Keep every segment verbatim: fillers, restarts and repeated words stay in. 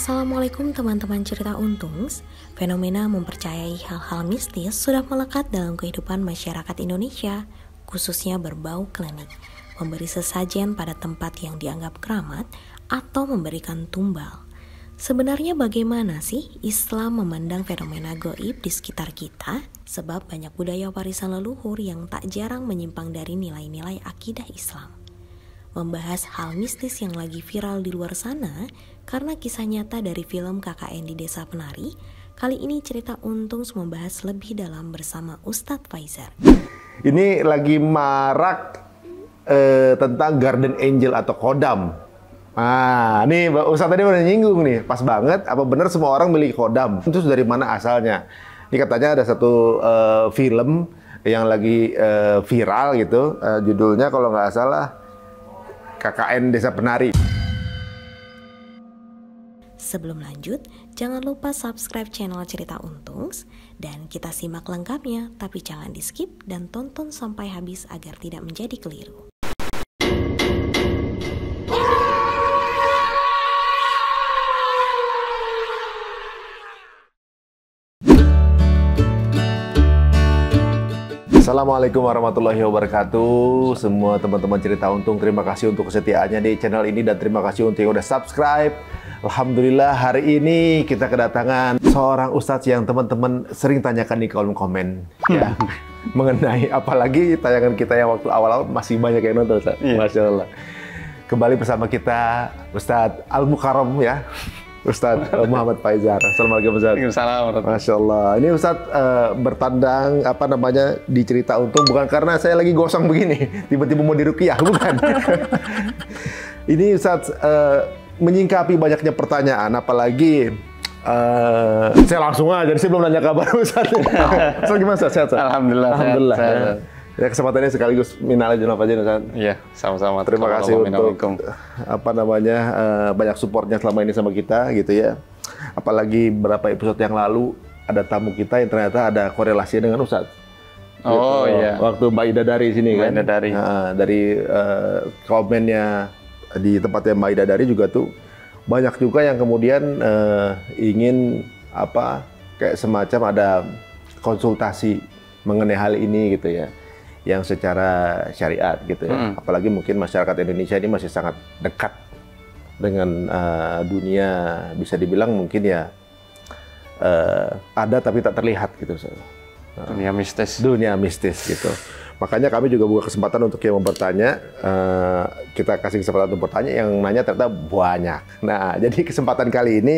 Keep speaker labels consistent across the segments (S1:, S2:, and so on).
S1: Assalamualaikum teman-teman cerita untungs. Fenomena mempercayai hal-hal mistis sudah melekat dalam kehidupan masyarakat Indonesia, khususnya berbau klinik, memberi sesajen pada tempat yang dianggap keramat, atau memberikan tumbal. Sebenarnya bagaimana sih Islam memandang fenomena gaib di sekitar kita? Sebab banyak budaya warisan leluhur yang tak jarang menyimpang dari nilai-nilai akidah Islam. Membahas hal mistis yang lagi viral di luar sana karena kisah nyata dari film K K N di Desa Penari. Kali ini cerita Untungs membahas lebih dalam bersama Ustadz Faizar.
S2: Ini lagi marak eh, tentang Guardian Angel atau Kodam. Nah, nih Ustadz tadi udah nyinggung nih, pas banget. Apa benar semua orang miliki Kodam? Terus dari mana asalnya? Ini katanya ada satu eh, film yang lagi eh, viral gitu, eh, judulnya kalau nggak salah K K N Desa Penari.
S1: Sebelum lanjut, jangan lupa subscribe channel Cerita Untungs dan kita simak lengkapnya, tapi jangan di skip dan tonton sampai habis agar tidak menjadi keliru.
S2: Assalamualaikum warahmatullahi wabarakatuh. Semua teman-teman cerita untung, terima kasih untuk kesetiaannya di channel ini dan terima kasih untuk yang udah subscribe. Alhamdulillah hari ini kita kedatangan seorang ustadz yang teman-teman sering tanyakan di kolom komen ya mengenai, apalagi tayangan kita yang waktu awal-awal masih banyak yang nonton, Ustadz. Yeah. Masya Allah. Kembali bersama kita Ustadz Al Mukarram ya. Ustadz Muhammad Faizar. Assalamualaikum Ustadz.
S3: Waalaikumsalam.
S2: Masya Allah. Ini Ustadz uh, bertandang apa namanya di cerita untung bukan karena saya lagi gosong begini, tiba-tiba mau diruqyah, bukan. Ini Ustadz uh, menyingkapi banyaknya pertanyaan, apalagi uh, saya langsung aja. Saya belum nanya kabar Ustadz. So, gimana Ustadz? Sehat, Ustadz?
S3: Alhamdulillah.
S2: Alhamdulillah.
S3: Sehat,
S2: Ya. Ya, kesempatannya sekaligus minal aidin wal faizin, Ustaz.
S3: Iya, sama-sama.
S2: Terima kasih untuk apa namanya uh, banyak supportnya selama ini sama kita gitu ya. Apalagi beberapa episode yang lalu ada tamu kita yang ternyata ada korelasinya dengan Ustaz.
S3: Oh gitu. Iya.
S2: Waktu Mbak Ida dari sini
S3: Mbak
S2: kan.
S3: Ida dari.
S2: Nah, dari uh, komennya di tempatnya Mbak Ida dari juga tuh banyak juga yang kemudian uh, ingin apa kayak semacam ada konsultasi mengenai hal ini gitu ya, yang secara syariat gitu ya. Mm. Apalagi mungkin masyarakat Indonesia ini masih sangat dekat dengan uh, dunia, bisa dibilang mungkin ya uh, ada tapi tak terlihat gitu. Uh,
S3: dunia mistis.
S2: Dunia mistis gitu. Makanya kami juga buka kesempatan untuk yang mau bertanya. Uh, kita kasih kesempatan untuk bertanya, yang nanya ternyata banyak. Nah, jadi kesempatan kali ini,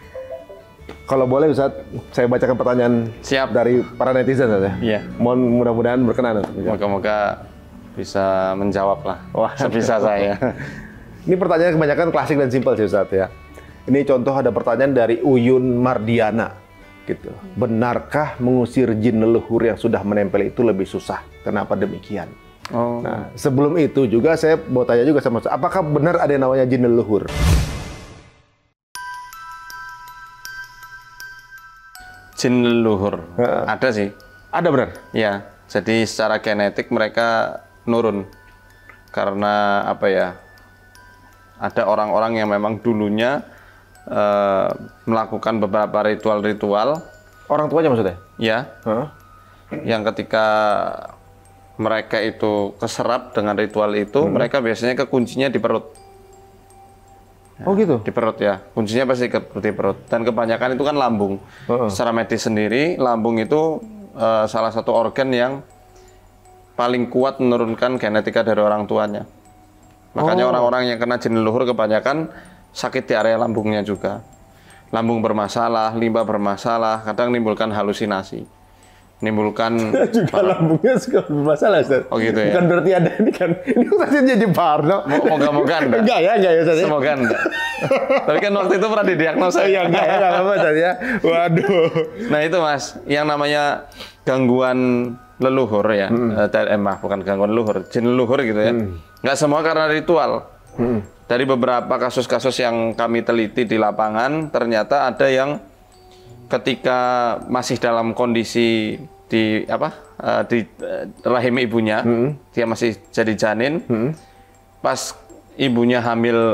S2: kalau boleh Ustaz, saya bacakan pertanyaan
S3: Siap.
S2: dari para netizen ya.
S3: Iya.
S2: Mohon mudah-mudahan berkenan.
S3: Moga-moga bisa menjawab lah. Wah, sebisa saya.
S2: Ini pertanyaan kebanyakan klasik dan simpel sih Ustaz ya. Ini contoh ada pertanyaan dari Uyun Mardiana gitu. Benarkah mengusir jin leluhur yang sudah menempel itu lebih susah? Kenapa demikian?
S3: Oh.
S2: Nah, sebelum itu juga saya mau tanya juga sama Ustaz, apakah benar ada yang namanya jin leluhur?
S3: Jin leluhur. Uh, ada sih.
S2: Ada benar?
S3: Ya. Jadi secara genetik mereka nurun. Karena apa ya? Ada orang-orang yang memang dulunya uh, melakukan beberapa ritual-ritual.
S2: Orang tuanya maksudnya?
S3: Ya. Uh. Yang ketika mereka itu keserap dengan ritual itu, hmm. mereka biasanya kekuncinya di perut.
S2: Oh gitu?
S3: Di perut ya, kuncinya pasti ke, di perut. Dan kebanyakan itu kan lambung. Uh-uh. Secara medis sendiri, lambung itu uh, salah satu organ yang paling kuat menurunkan genetika dari orang tuanya. Makanya orang-orang oh. yang kena jin leluhur kebanyakan sakit di area lambungnya juga. Lambung bermasalah, limpa bermasalah, kadang menimbulkan halusinasi. Menimbulkan
S2: juga lambungnya suka bermasalah, Ustaz.
S3: Oh gitu ya.
S2: Bukan berarti ada ini kan. Ini Ustaznya jadi parno.
S3: Moga-moga enggak.
S2: Enggak ya, enggak ya, Ustaz.
S3: Semoga enggak. Tapi kan waktu itu pernah didiagnosa.
S2: Ya enggak ya, enggak apa-apa, Ustaz ya. Waduh.
S3: Nah, itu Mas, yang namanya gangguan leluhur ya. Hmm. Eh, maaf, bukan gangguan leluhur, jin leluhur gitu ya. Hmm. Enggak semua karena ritual. Hmm. Dari beberapa kasus-kasus yang kami teliti di lapangan, ternyata ada yang ketika masih dalam kondisi di apa uh, di uh, rahim ibunya, hmm. dia masih jadi janin, hmm. pas ibunya hamil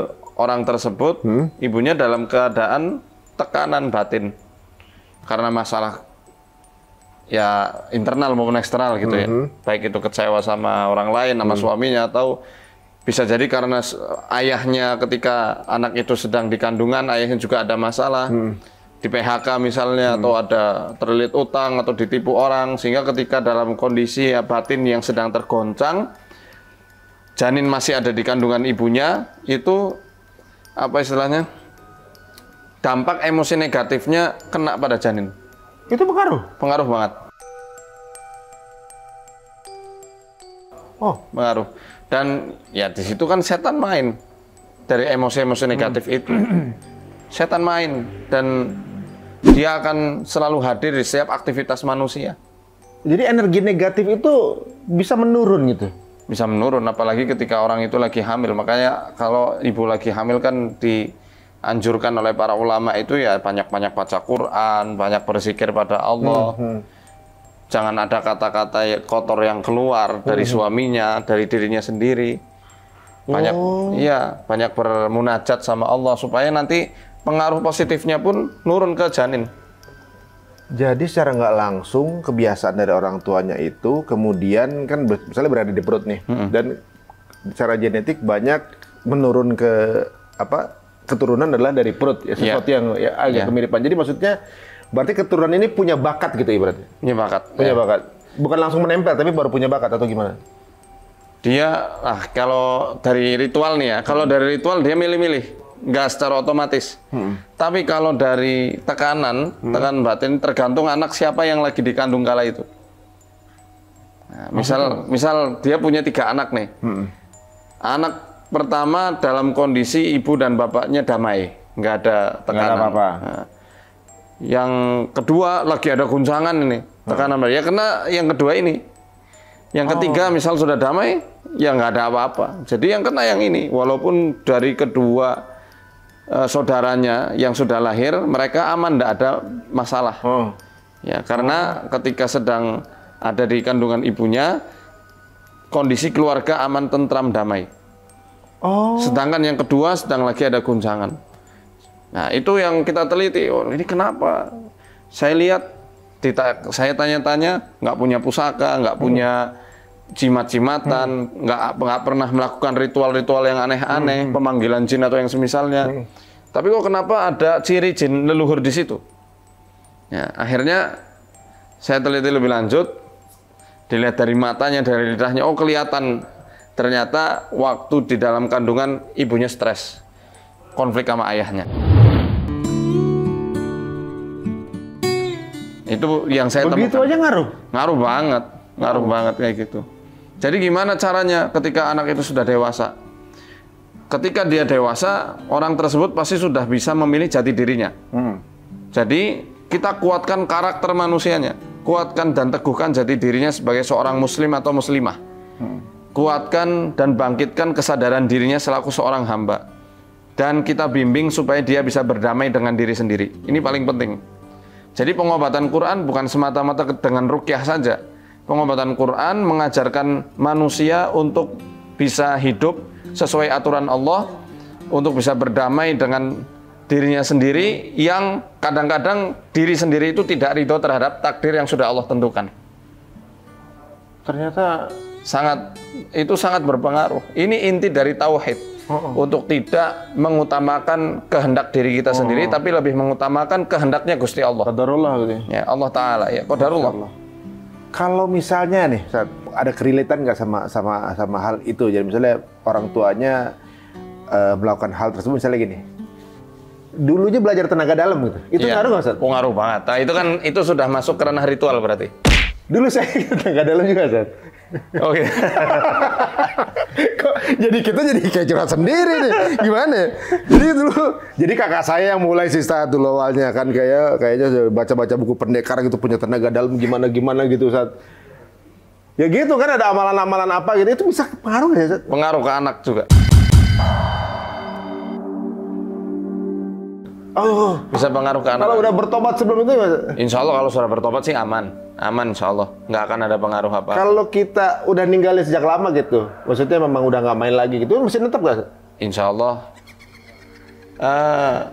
S3: orang tersebut, hmm? ibunya dalam keadaan tekanan batin karena masalah ya internal maupun eksternal gitu ya, hmm. baik itu kecewa sama orang lain, sama hmm. suaminya, atau bisa jadi karena ayahnya ketika anak itu sedang di kandungan, ayahnya juga ada masalah. Hmm. Di P H K misalnya, hmm. atau ada terlilit utang atau ditipu orang, sehingga ketika dalam kondisi ya, batin yang sedang tergoncang, janin masih ada di kandungan ibunya, itu apa istilahnya, dampak emosi negatifnya kena pada janin.
S2: Itu pengaruh?
S3: Pengaruh banget.
S2: Oh,
S3: pengaruh. Dan ya di situ kan setan main dari emosi-emosi negatif hmm. itu. Setan main dan dia akan selalu hadir di setiap aktivitas manusia.
S2: Jadi energi negatif itu bisa menurun gitu?
S3: Bisa menurun, apalagi ketika orang itu lagi hamil. Makanya kalau ibu lagi hamil kan dianjurkan oleh para ulama itu ya banyak-banyak baca Quran, banyak berzikir pada Allah. Hmm, hmm. Jangan ada kata-kata kotor yang keluar dari hmm. suaminya, dari dirinya sendiri. Banyak, oh. iya, banyak bermunajat sama Allah supaya nanti pengaruh positifnya pun nurun ke janin.
S2: Jadi secara nggak langsung kebiasaan dari orang tuanya itu kemudian kan misalnya berada di perut nih, mm-hmm. dan secara genetik banyak menurun ke apa keturunan adalah dari perut ya, sesuatu yeah. yang ya, agak yeah. kemiripan. Jadi maksudnya berarti keturunan ini punya bakat gitu ibaratnya.
S3: Punya bakat.
S2: Punya
S3: yeah.
S2: bakat. Bukan langsung menempel tapi baru punya bakat atau gimana?
S3: Dia ah kalau dari ritual nih ya, kalau dari ritual dia milih-milih. Nggak secara otomatis. Hmm. Tapi kalau dari tekanan, hmm. tekanan batin tergantung anak siapa yang lagi dikandung kala itu. Nah, misal, oh. misal dia punya tiga anak nih. Hmm. Anak pertama dalam kondisi ibu dan bapaknya damai, nggak ada tekanan. Nggak ada apa-apa. Nah, yang kedua lagi ada guncangan ini, tekanan. Hmm. Ya kena yang kedua ini. Yang ketiga oh. misal sudah damai, ya nggak ada apa-apa. Jadi yang kena yang ini, walaupun dari kedua Uh, saudaranya yang sudah lahir, mereka aman, tidak ada masalah. Oh. Ya, karena oh. ketika sedang ada di kandungan ibunya, kondisi keluarga aman, tentram, damai. Oh. Sedangkan yang kedua sedang lagi ada guncangan. Nah, itu yang kita teliti. Oh, ini kenapa? Saya lihat, dita- saya tanya-tanya, nggak punya pusaka, nggak punya jimat-jimatan, hmm. nggak nggak pernah melakukan ritual-ritual yang aneh-aneh, hmm. pemanggilan jin atau yang semisalnya. Hmm. Tapi kok kenapa ada ciri jin leluhur di situ? Ya, akhirnya saya teliti lebih lanjut, dilihat dari matanya, dari lidahnya, oh kelihatan ternyata waktu di dalam kandungan ibunya stres, konflik sama ayahnya. Itu yang saya
S2: temukan. Begitu aja ngaruh?
S3: Ngaruh banget, ngaruh oh. banget kayak gitu. Jadi gimana caranya ketika anak itu sudah dewasa? Ketika dia dewasa, orang tersebut pasti sudah bisa memilih jati dirinya. Hmm. Jadi kita kuatkan karakter manusianya, kuatkan dan teguhkan jati dirinya sebagai seorang muslim atau muslimah. Hmm. Kuatkan dan bangkitkan kesadaran dirinya selaku seorang hamba. Dan kita bimbing supaya dia bisa berdamai dengan diri sendiri. Ini paling penting. Jadi pengobatan Quran bukan semata-mata dengan ruqyah saja. Pengobatan Quran mengajarkan manusia untuk bisa hidup sesuai aturan Allah, untuk bisa berdamai dengan dirinya sendiri yang kadang-kadang diri sendiri itu tidak ridho terhadap takdir yang sudah Allah tentukan.
S2: Ternyata
S3: sangat itu sangat berpengaruh. Ini inti dari tauhid. Oh, oh. Untuk tidak mengutamakan kehendak diri kita oh, sendiri, oh. tapi lebih mengutamakan kehendaknya Gusti Allah.
S2: Qadarullah gitu.
S3: Ya, Allah Ta'ala ya, qadarullah.
S2: Kalau misalnya nih, ada kerilitan nggak sama sama sama hal itu? Jadi misalnya orang tuanya uh, melakukan hal tersebut, misalnya gini, dulunya belajar tenaga dalam gitu, itu iya. ngaruh nggak, Ustaz?
S3: Oh, ngaruh banget. Nah, itu kan itu sudah masuk ke ranah ritual berarti.
S2: Dulu saya tenaga dalam juga, Ustaz.
S3: Oke. Okay.
S2: Kok jadi kita jadi kayak curhat sendiri nih, gimana? Jadi dulu, jadi kakak saya yang mulai sih saat dulu awalnya kan kayak kayaknya baca-baca buku pendekar gitu, punya tenaga dalam gimana gimana gitu saat. Ya gitu kan ada amalan-amalan apa gitu, itu bisa pengaruh nggak ya? Ustaz?
S3: Pengaruh ke anak juga.
S2: Oh,
S3: bisa pengaruh ke anak.
S2: Kalau udah bertobat sebelum itu, Mas?
S3: Insya Allah kalau sudah bertobat sih aman, aman Insya Allah, nggak akan ada pengaruh apa.
S2: Kalau kita udah ninggalin sejak lama gitu, maksudnya memang udah nggak main lagi gitu, masih tetap nggak?
S3: Insya Allah Ah.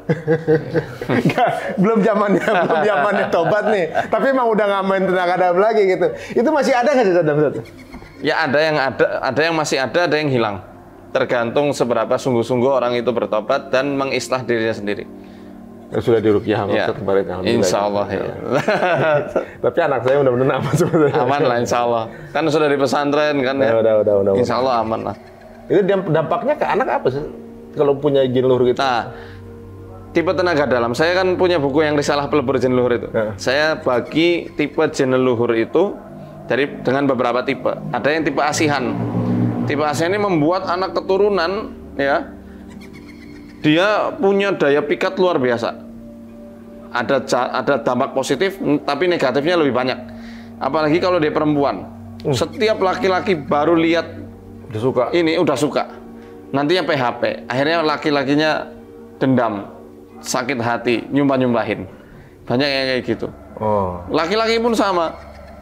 S2: belum zamannya, belum zamannya tobat nih. Tapi emang udah nggak main tenaga dalam lagi gitu. Itu masih ada nggak sih Saddam?
S3: Ya ada yang ada, ada yang masih ada, ada yang hilang. Tergantung seberapa sungguh-sungguh orang itu bertobat dan mengislah dirinya sendiri.
S2: Ya, sudah diruqyah sama
S3: ya.
S2: Ustaz kemarin.
S3: Insya Allah ya.
S2: Tapi anak saya mudah-mudahan aman sebenarnya.
S3: Aman lah Insya Allah. Kan sudah di pesantren kan ya.
S2: Ya, udah, udah, udah,
S3: Insya Allah aman lah.
S2: Itu dampaknya ke anak apa sih? Kalau punya jin luhur gitu?
S3: Nah, tipe tenaga dalam. Saya kan punya buku yang risalah pelebur jin luhur itu. Ya. Saya bagi tipe jin luhur itu dari dengan beberapa tipe. Ada yang tipe asihan. Tipe asihan ini membuat anak keturunan ya, dia punya daya pikat luar biasa. Ada ada dampak positif, tapi negatifnya lebih banyak. Apalagi kalau dia perempuan. Hmm. Setiap laki-laki baru lihat
S2: udah suka.
S3: Ini udah suka. Nantinya P H P. Akhirnya laki-lakinya dendam, sakit hati, nyumpah-nyumpahin. Banyak yang kayak gitu.
S2: Oh.
S3: Laki-laki pun sama.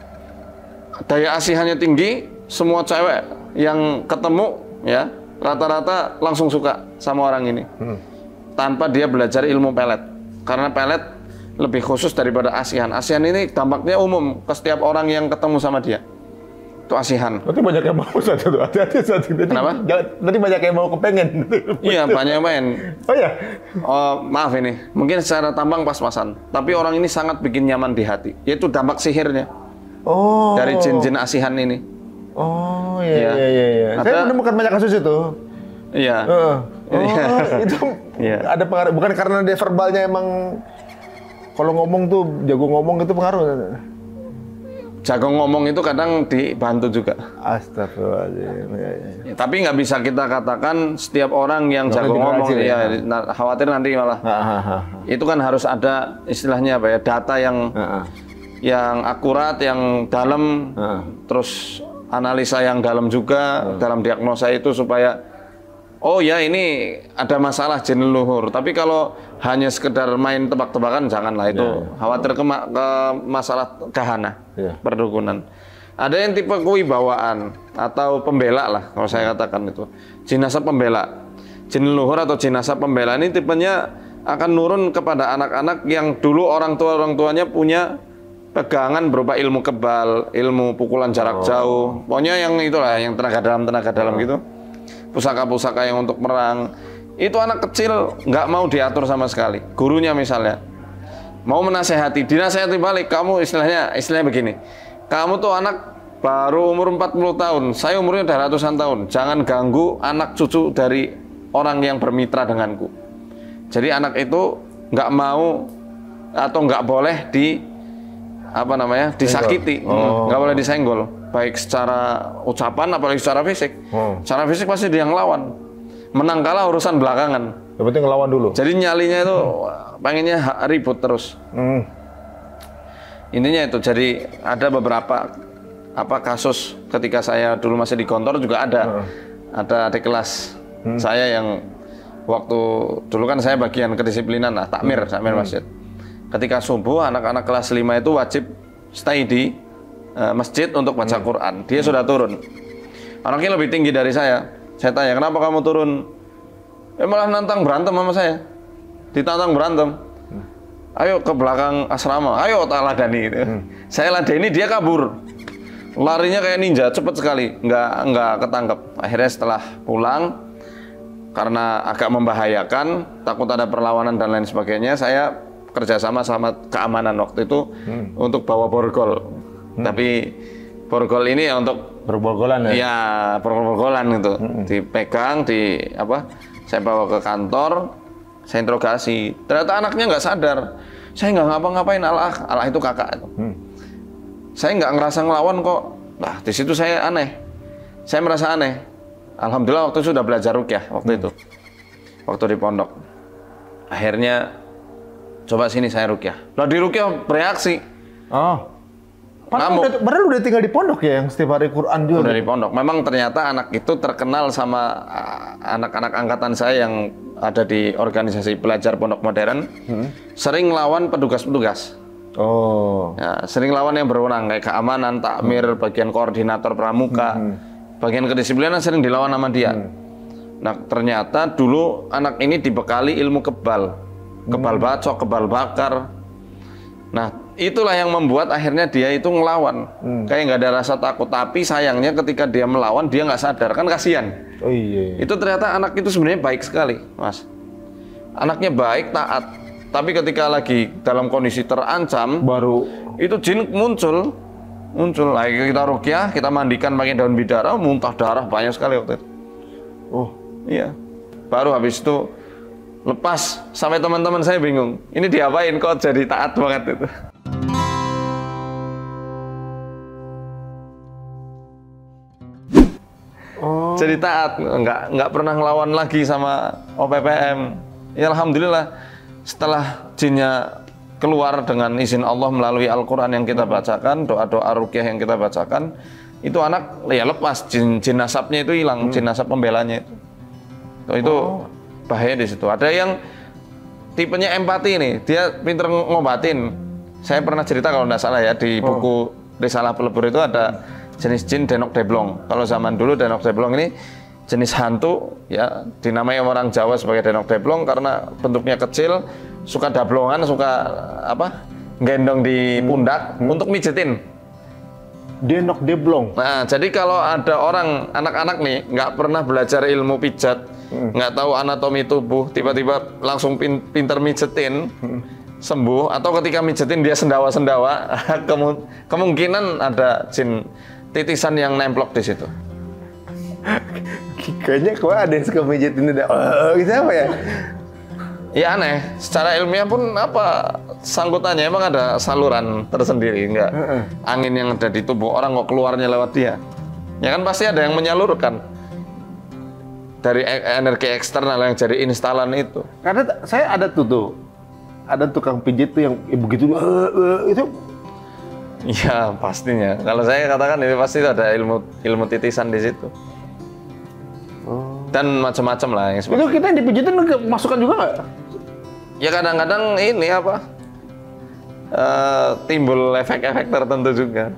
S3: Daya asihannya tinggi, semua cewek yang ketemu ya rata-rata langsung suka sama orang ini. Hmm. Tanpa dia belajar ilmu pelet. Karena pelet lebih khusus daripada asihan. Asihan ini dampaknya umum ke setiap orang yang ketemu sama dia. Itu asihan.
S2: Berarti banyak yang mau satu tuh. Hati-hati satu.
S3: Kenapa?
S2: Nanti banyak yang mau kepengen.
S3: Iya, banyak yang pengen.
S2: Oh ya?
S3: Oh, maaf ini. Mungkin secara tampang pas-pasan. Tapi orang ini sangat bikin nyaman di hati. Yaitu dampak sihirnya.
S2: Oh.
S3: Dari jin-jin asihan ini.
S2: Oh, iya, iya, iya. iya. Ada, saya menemukan banyak kasus itu.
S3: Iya.
S2: Uh. Oh, itu iya. Ada pengaruh. Bukan karena dia verbalnya emang, kalau ngomong tuh, jago ngomong itu pengaruh.
S3: Jago ngomong itu kadang dibantu juga.
S2: Astagfirullahaladzim. Ya, ya.
S3: Ya, tapi nggak bisa kita katakan setiap orang yang jago ngomong ya, ya nah, khawatir nanti malah. Ha, ha, ha. Itu kan harus ada istilahnya apa ya, data yang ha, ha. yang akurat, yang dalam, ha. Terus analisa yang dalam juga ha. Dalam diagnosa itu supaya oh ya ini ada masalah jin leluhur. Tapi kalau hanya sekedar main tebak-tebakan janganlah, itu ya, ya. Khawatir ke, ma ke masalah kahana, ya. Perdukunan. Ada yang tipe kewibawaan atau pembela lah kalau saya katakan itu. Jinasa pembela. Jin leluhur atau jinasa pembela ini tipenya akan nurun kepada anak-anak yang dulu orang tua orang tuanya punya pegangan berupa ilmu kebal, ilmu pukulan jarak oh. jauh. Pokoknya yang itulah yang tenaga dalam tenaga dalam oh. gitu. Pusaka-pusaka yang untuk merang. Itu anak kecil nggak mau diatur sama sekali. Gurunya misalnya mau menasehati, dinasehati balik. Kamu istilahnya istilahnya begini. Kamu tuh anak baru umur empat puluh tahun. Saya umurnya udah ratusan tahun. Jangan ganggu anak cucu dari orang yang bermitra denganku. Jadi anak itu nggak mau atau nggak boleh di apa namanya disakiti, oh. nggak boleh disenggol. Baik secara ucapan apalagi secara fisik. Hmm. Secara fisik pasti dia yang lawan. Menang kalah urusan belakangan.
S2: Yang penting ngelawan dulu.
S3: Jadi nyalinya itu hmm. pengennya ribut terus. Hmm. Intinya itu. Jadi ada beberapa apa kasus ketika saya dulu masih di kantor juga ada. Hmm. Ada adik kelas hmm. saya yang waktu dulu kan saya bagian kedisiplinan lah, takmir, hmm. takmir masjid. Ketika subuh anak-anak kelas lima itu wajib stay di Uh, masjid untuk baca hmm. Quran. Dia hmm. sudah turun. Anaknya lebih tinggi dari saya. Saya tanya, kenapa kamu turun? Eh malah nantang berantem sama saya. Ditantang berantem. Hmm. Ayo ke belakang asrama. Ayo tak ladani. Gitu. Hmm. Saya ladani, dia kabur. Larinya kayak ninja, cepet sekali. Nggak, nggak ketangkep. Akhirnya setelah pulang, karena agak membahayakan, takut ada perlawanan dan lain sebagainya, saya kerjasama sama keamanan waktu itu hmm. untuk bawa borgol. Hmm. Tapi borgol ini ya untuk
S2: berborgolan ya?
S3: Iya, berborgolan gitu. Hmm. Dipegang, di apa? Saya bawa ke kantor, saya interogasi. Ternyata anaknya nggak sadar. Saya nggak ngapa-ngapain, Allah, Allah itu kakak. Hmm. Saya nggak ngerasa ngelawan kok. Nah, di situ saya aneh. Saya merasa aneh. Alhamdulillah waktu itu sudah belajar ruqyah waktu hmm. itu. Waktu di pondok. Akhirnya coba sini saya ruqyah. Lah di ruqyah bereaksi.
S2: Oh. Padahal udah, udah tinggal di pondok ya, yang setiap hari Quran juga.
S3: Udah di pondok. Memang ternyata anak itu terkenal sama anak-anak angkatan saya yang ada di organisasi pelajar pondok modern, hmm. sering lawan petugas-petugas.
S2: Oh.
S3: Ya, sering lawan yang berwenang kayak keamanan, takmir, hmm. bagian koordinator pramuka, hmm. bagian kedisiplinan sering dilawan sama dia. Hmm. Nah ternyata dulu anak ini dibekali ilmu kebal, kebal bacok, kebal bakar. Nah itulah yang membuat akhirnya dia itu ngelawan, hmm. kayak nggak ada rasa takut. Tapi sayangnya ketika dia melawan dia nggak sadar, kan kasihan.
S2: Oh iya.
S3: Itu ternyata anak itu sebenarnya baik sekali, Mas. Anaknya baik, taat. Tapi ketika lagi dalam kondisi terancam,
S2: baru
S3: itu jin muncul, muncul. Lagi kita ruqyah, kita mandikan pakai daun bidara, muntah darah banyak sekali waktu itu.
S2: Oh.
S3: Iya, baru habis itu lepas, sampai teman-teman saya bingung. Ini diapain kok jadi taat banget itu. Oh. Jadi taat, nggak nggak pernah ngelawan lagi sama O P P M. Ya alhamdulillah, setelah jinnya keluar dengan izin Allah melalui Al-Quran yang kita bacakan, doa-doa ruqyah yang kita bacakan, itu anak ya lepas, jin, jin nasabnya itu hilang, hmm. jin nasab pembelanya itu. Itu oh. bahaya di situ. Ada yang tipenya empati nih, dia pinter ngobatin. Saya pernah cerita kalau nggak salah ya di buku oh. Risalah Pelebur itu ada jenis jin Denok Deblong. Kalau zaman dulu Denok Deblong ini jenis hantu, ya dinamai orang Jawa sebagai Denok Deblong karena bentuknya kecil, suka dablongan, suka apa? gendong di pundak hmm. untuk mijetin.
S2: Denok Deblong.
S3: Nah, jadi kalau ada orang anak-anak nih nggak pernah belajar ilmu pijat, nggak hmm. tahu anatomi tubuh, tiba-tiba langsung pin pinter mijetin, hmm. sembuh, atau ketika mijetin dia sendawa-sendawa, kemu kemungkinan ada jin titisan yang nemplok di situ.
S2: Kayaknya kok ada yang suka mijetin udah, oh, gitu apa ya?
S3: Ya aneh, secara ilmiah pun apa sangkutannya, emang ada saluran tersendiri, enggak? Uh-uh. Angin yang ada di tubuh orang kok keluarnya lewat dia? Ya kan pasti ada yang menyalurkan dari energi eksternal yang jadi instalan itu.
S2: Karena saya ada tuh tuh, ada tukang pijit tuh yang begitu uh, uh, itu.
S3: Ya pastinya. Kalau saya katakan ini pasti ada ilmu ilmu titisan di situ. Oh. Dan macam-macam lah yang
S2: itu kita dipijitin masukan juga nggak?
S3: Ya kadang-kadang ini apa uh, timbul efek-efek tertentu juga.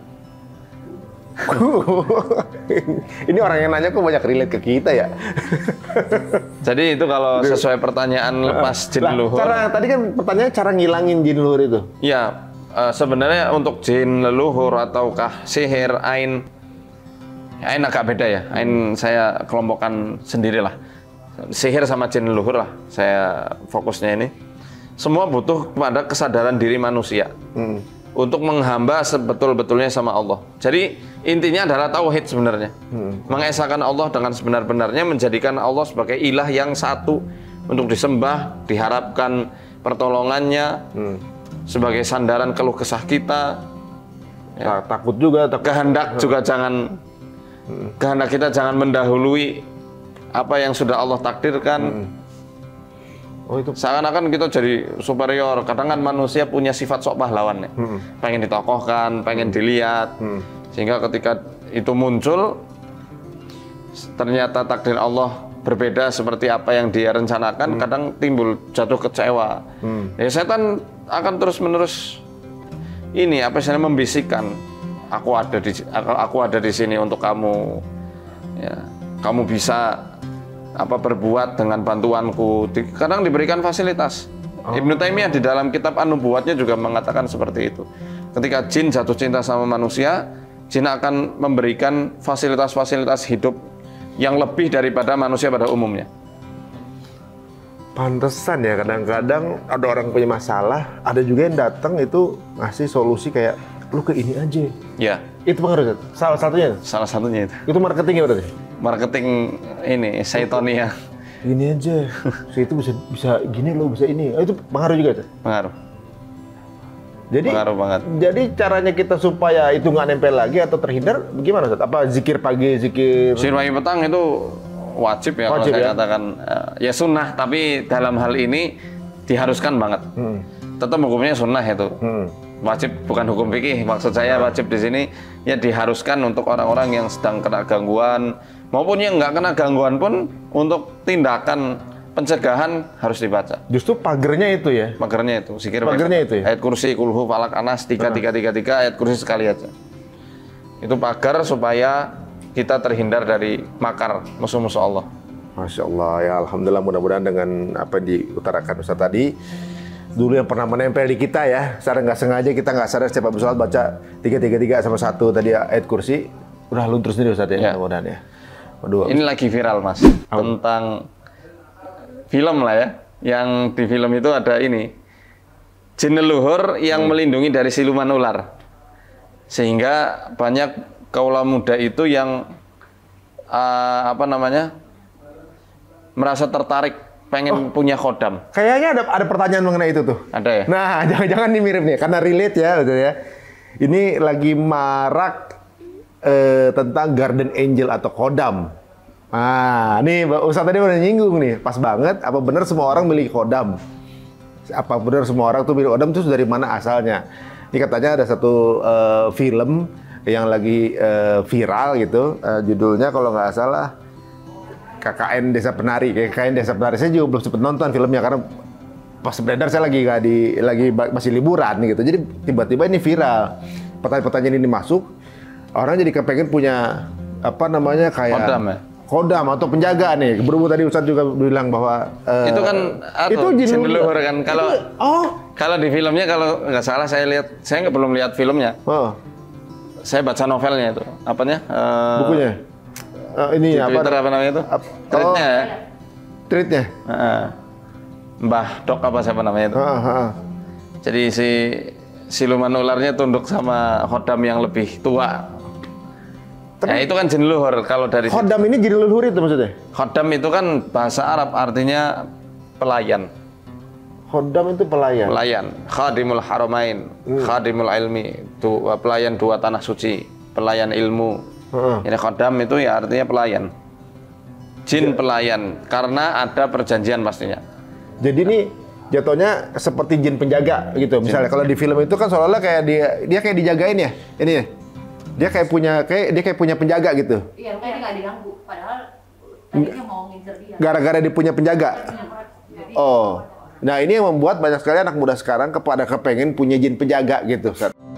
S2: Ini orang yang nanya kok banyak relate ke kita ya.
S3: Jadi itu kalau sesuai pertanyaan lepas jin
S2: nah,
S3: leluhur.
S2: Cara tadi kan pertanyaannya cara ngilangin jin leluhur itu.
S3: Ya uh, sebenarnya untuk jin leluhur ataukah sihir, ain, ain agak beda ya. Ain saya kelompokkan sendirilah. Sihir sama jin leluhur lah. Saya fokusnya ini. Semua butuh pada kesadaran diri manusia hmm. untuk menghamba sebetul-betulnya sama Allah. Jadi intinya adalah tauhid sebenarnya, hmm. mengesahkan Allah dengan sebenar-benarnya, menjadikan Allah sebagai ilah yang satu untuk disembah, diharapkan pertolongannya hmm. sebagai sandaran keluh kesah kita.
S2: Ya. Takut juga, takut.
S3: Kehendak juga jangan, hmm. kehendak kita jangan mendahului apa yang sudah Allah takdirkan. Hmm. Oh, itu seakan-akan kita jadi superior. Kadang kan manusia punya sifat sok pahlawan ya. Hmm. Pengen ditokohkan, pengen hmm. dilihat. Hmm. Sehingga ketika itu muncul, ternyata takdir Allah berbeda seperti apa yang dia rencanakan, hmm. kadang timbul jatuh kecewa. Hmm. Ya setan akan terus-menerus ini apa istilahnya membisikkan, aku ada di aku, aku ada di sini untuk kamu. Ya, kamu bisa apa berbuat dengan bantuanku. Di, kadang diberikan fasilitas. Oh. Ibnu Taimiyah di dalam kitab An-Nubuwatnya juga mengatakan seperti itu. Ketika jin jatuh cinta sama manusia, jin akan memberikan fasilitas-fasilitas hidup yang lebih daripada manusia pada umumnya.
S2: Pantesan ya kadang-kadang ada orang punya masalah, ada juga yang datang itu ngasih solusi kayak lu ke ini aja.
S3: Ya.
S2: Itu pengaruh. Salah satunya.
S3: Salah satunya itu.
S2: Itu marketingnya berarti.
S3: Marketing ini Saitonia.
S2: Gini aja, saya itu bisa bisa gini loh, bisa ini. Oh, itu pengaruh juga tuh.
S3: Pengaruh.
S2: Jadi
S3: pengaruh banget.
S2: Jadi caranya kita supaya itu nggak nempel lagi atau terhindar, bagaimana Ustaz? Apa zikir pagi, zikir?
S3: Zikir pagi petang itu wajib ya wajib, kalau saya ya? katakan. Ya sunnah, tapi dalam hal ini diharuskan banget. Hmm. Tetap hukumnya sunnah itu. Hmm. Wajib bukan hukum fikih. Maksud saya wajib di sini ya diharuskan untuk orang-orang yang sedang kena gangguan maupun yang nggak kena gangguan pun untuk tindakan pencegahan harus dibaca.
S2: Justru pagernya itu ya?
S3: Pagernya itu. Zikir
S2: pagernya itu ya?
S3: Ayat kursi, kulhu, falak, anas, tiga, tiga, tiga, tiga, ayat kursi sekali aja. Itu pagar supaya kita terhindar dari makar musuh-musuh Allah.
S2: Masya Allah, ya Alhamdulillah, mudah-mudahan dengan apa yang diutarakan Ustaz tadi, dulu yang pernah menempel di kita ya, secara nggak sengaja kita nggak sadar setiap habis sholat baca tiga tiga tiga sama satu tadi ayat kursi, udah luntur sendiri Ustaz ya, ya. Mudah-mudahan ya. Waduh,
S3: ini lagi viral Mas, oh. tentang film lah ya, yang di film itu ada ini, jin leluhur yang hmm. melindungi dari siluman ular, sehingga banyak kaula muda itu yang uh, apa namanya merasa tertarik pengen oh, punya khodam.
S2: Kayaknya ada ada pertanyaan mengenai itu tuh.
S3: Ada ya?
S2: Nah, jangan-jangan ini mirip nih, karena relate ya, betul ya. Ini lagi marak eh, tentang Guardian Angel atau khodam. Nah, nih Ustaz tadi udah nyinggung nih, pas banget. Apa benar semua orang milih khodam? Apa benar semua orang tuh milih khodam, terus dari mana asalnya? Ini katanya ada satu uh, film yang lagi uh, viral gitu, uh, judulnya kalau nggak salah K K N Desa Penari. K K N Desa Penari saya juga belum sempat nonton filmnya karena pas beredar saya lagi nggak di lagi masih liburan gitu. Jadi tiba-tiba ini viral. Pertanyaan-pertanyaan ini masuk, orang jadi kepengen punya apa namanya kayak
S3: khodam ya?
S2: Khodam atau penjaga nih. Berhubung tadi Ustadz juga bilang bahwa uh,
S3: itu kan
S2: itu
S3: jin leluhur kan. Kalau
S2: oh
S3: kalau di filmnya kalau nggak salah saya lihat, saya nggak belum lihat filmnya. Oh. Saya baca novelnya itu, apanya? Uh,
S2: Bukunya. Uh, ini apa?
S3: Twitter apa namanya itu? Tweetnya ya.
S2: Tweetnya.
S3: Uh, Mbah Dok apa siapa namanya itu? Uh, uh, uh. Jadi si siluman ularnya tunduk sama khodam yang lebih tua. Tapi, ya itu kan jin leluhur kalau dari
S2: khodam situ. Ini jin leluhur itu maksudnya?
S3: Khodam itu kan bahasa Arab artinya pelayan.
S2: Khodam itu pelayan.
S3: Pelayan, khadimul haramain, hmm. khadimul ilmi, du, pelayan dua tanah suci, pelayan ilmu. Uh-huh. Ini khodam itu ya artinya pelayan. Jin ya. Pelayan karena ada perjanjian pastinya.
S2: Jadi ini jatuhnya seperti jin penjaga gitu. Misalnya jin. Kalau di film itu kan seolah-olah kayak dia dia kayak dijagain ya. Ini ya. Dia kayak punya kayak dia kayak punya penjaga gitu.
S4: Iya, makanya nggak diganggu. Padahal tadinya mau ngincer dia.
S2: Gara-gara dia punya penjaga.
S4: Jadi,
S2: oh. Nah, ini yang membuat banyak sekali anak muda sekarang kepada kepengen punya jin penjaga gitu.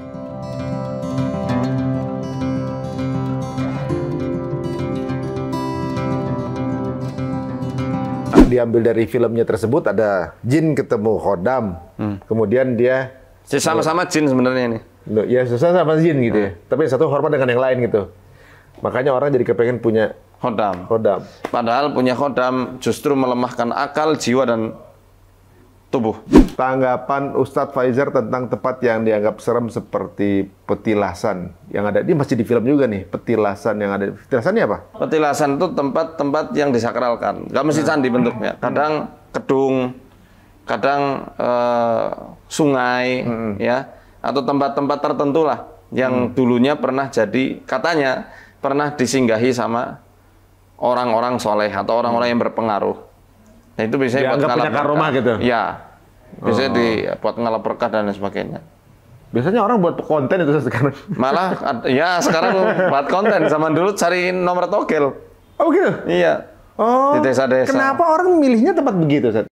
S2: Diambil dari filmnya tersebut ada jin ketemu khodam. Hmm. Kemudian dia
S3: sama-sama jin sebenarnya ini.
S2: Ya, sama-sama jin gitu hmm. ya. Tapi satu hormat dengan yang lain gitu. Makanya orang jadi kepengen punya
S3: khodam.
S2: Khodam.
S3: Padahal punya khodam justru melemahkan akal, jiwa dan tubuh.
S2: Tanggapan Ustadz Faizar tentang tempat yang dianggap serem seperti petilasan yang ada di masih di film juga nih, petilasan yang ada. Petilasan ini apa?
S3: Petilasan itu tempat-tempat yang disakralkan. Gak mesti candi bentuknya. Kadang kedung, kadang uh, sungai, hmm. ya, atau tempat-tempat tertentu lah yang hmm. dulunya pernah jadi, katanya pernah disinggahi sama orang-orang soleh atau orang-orang hmm. yang berpengaruh. Nah, itu biasanya buat ngalap
S2: karomah gitu.
S3: Ya. Biasanya oh. di buat ngalap berkah dan lain sebagainya.
S2: Biasanya orang buat konten itu sekarang.
S3: Malah ya sekarang buat konten. Zaman dulu cari nomor togel.
S2: Oh gitu?
S3: Iya.
S2: Oh.
S3: Di desa-desa.
S2: Kenapa orang milihnya tempat begitu, Ustaz?